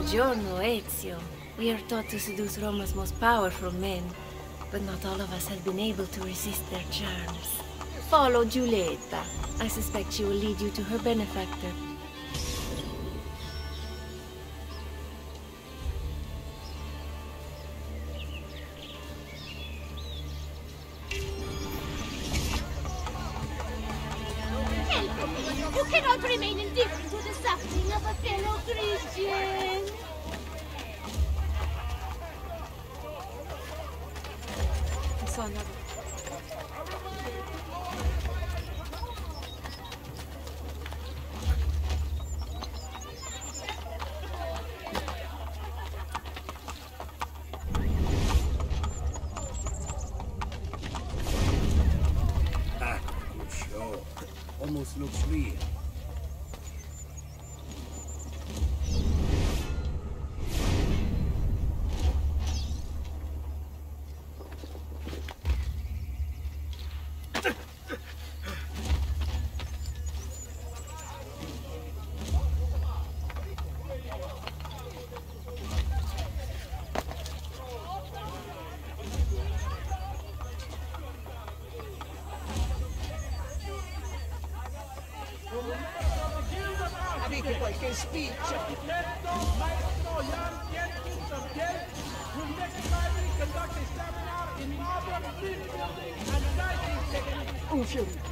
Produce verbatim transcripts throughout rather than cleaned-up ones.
Buongiorno, Ezio. We are taught to seduce Roma's most powerful men, but not all of us have been able to resist their charms. Follow Giulietta. I suspect she will lead you to her benefactor. You cannot remain indifferent to the suffering of a fellow Christian. I saw another. Ah, good show. Almost looks real. Avete qualche speech? Architetto, Maestro Jan Jenkins of Ghent will next Friday conduct a seminar in modern bridge building and diving techniques. Un fiorito.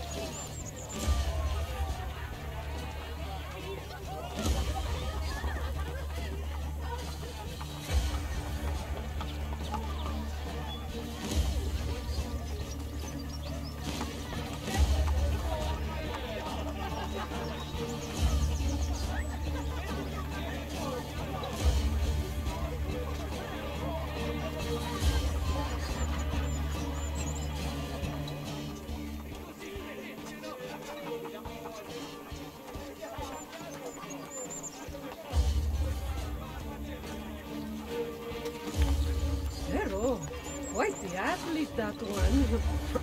Pero, quite the athlete, that one.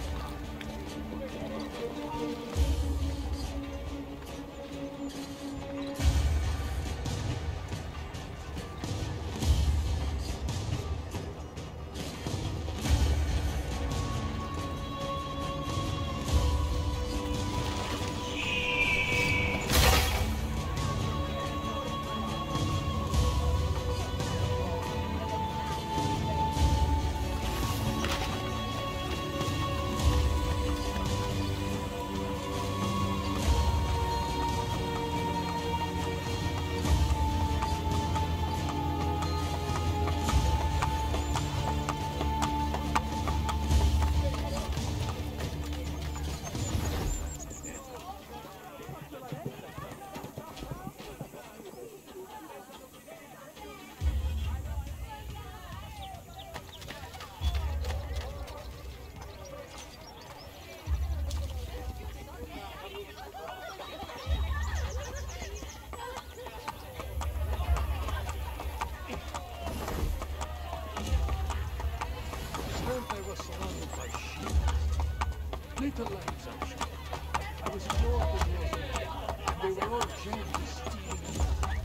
I was surrounded by sheep. Little lambs, actually. I was ignored in your They were all gently stealing.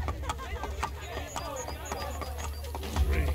Rain.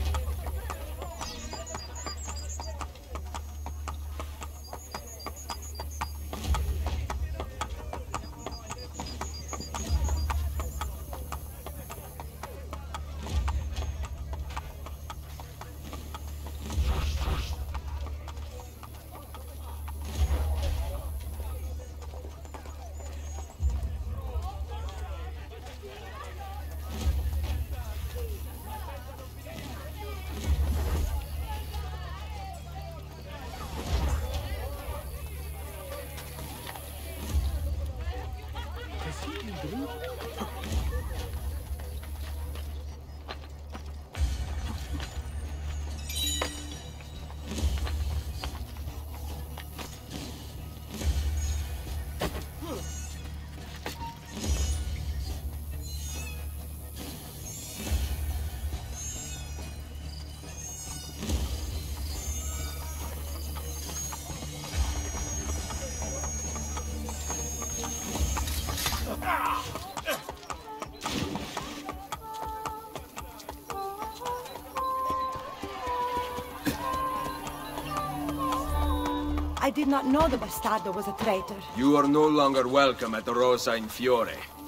I did not know the bastardo was a traitor. You are no longer welcome at the Rosa in Fiore.